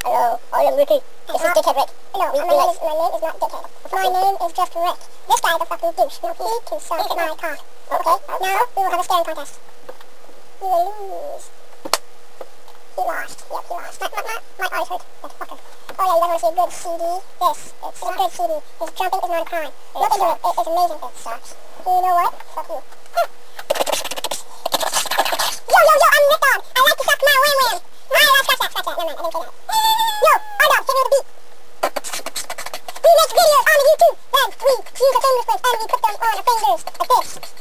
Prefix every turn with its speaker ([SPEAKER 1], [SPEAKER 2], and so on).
[SPEAKER 1] Hello, I am Ricky. This is Dickhead Rick.
[SPEAKER 2] No, my name is not Dickhead. My name is just Rick. This guy's a fucking douche. Now he can suck my cock. Okay? Now we will have a staring contest. You will lose. He lost. Yep, he lost. My eyes hurt. That fucker. Oh yeah, you guys want to see a good CD? This. It's a good CD. His jumping is not a crime. Look into it. It is amazing. It sucks. You know what? Fuck you. Yo, I'm Rick Dog. I like to suck my wham-wham. Alright, scratch that. Never mind, I didn't say that. Yo, R-Dog, hit me with the beat. We make videos on the YouTube. Then we use a fingerprint and we put them on our fingers like this.